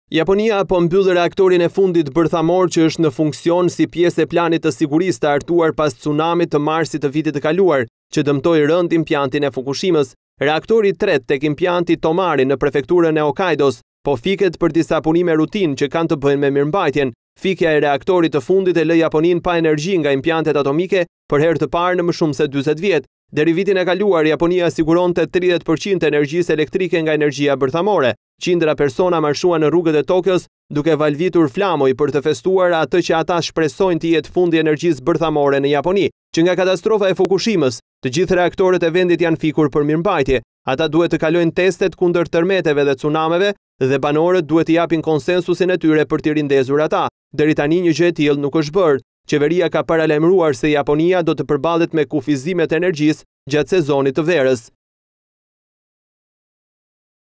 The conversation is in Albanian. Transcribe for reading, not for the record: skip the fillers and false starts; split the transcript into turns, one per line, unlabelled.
Japonia po mbyll reaktorin e fundit Berthamore që është në funksion si pjesë e planit të sigurisë të artuar pas tsunamit të marsit të vitit të kaluar, që dëmtoi rënd impjantin e Fukushimës. Reaktori 3 tek impjanti Tomari në prefekturën e Hokaidos po fiket për disa punime rutinë që kanë të bëjnë me mirëmbajtjen. Fikja e reaktorit të fundit e lë Japoninë pa energji nga impjantet atomike për herë të parë në më shumë se 40 vjet. Deri vitin e kaluar, Japonia siguronte 30% e energjisë elektrike nga energjia Berthamore. Qindra persona marshuan në rrugët e Tokios duke valvitur flamoj për të festuar atë që ata shpresojnë të jetë fundi i energjisë Berthamore në Japoni. Që nga katastrofa e Fukushimës, të gjithë reaktorët e vendit janë fikur për mirëmbajtje. Ata duhet të kalojnë testet kundër tërmeteve dhe tsunameve dhe banorët duhet të japin konsensusin e tyre për të rindezur ata. Deri tani një gjë e tillë nuk është bërë. Qeveria ka paralajmëruar se Japonia do të përballet me kufizimet e energjisë gjatë sezonit të verës.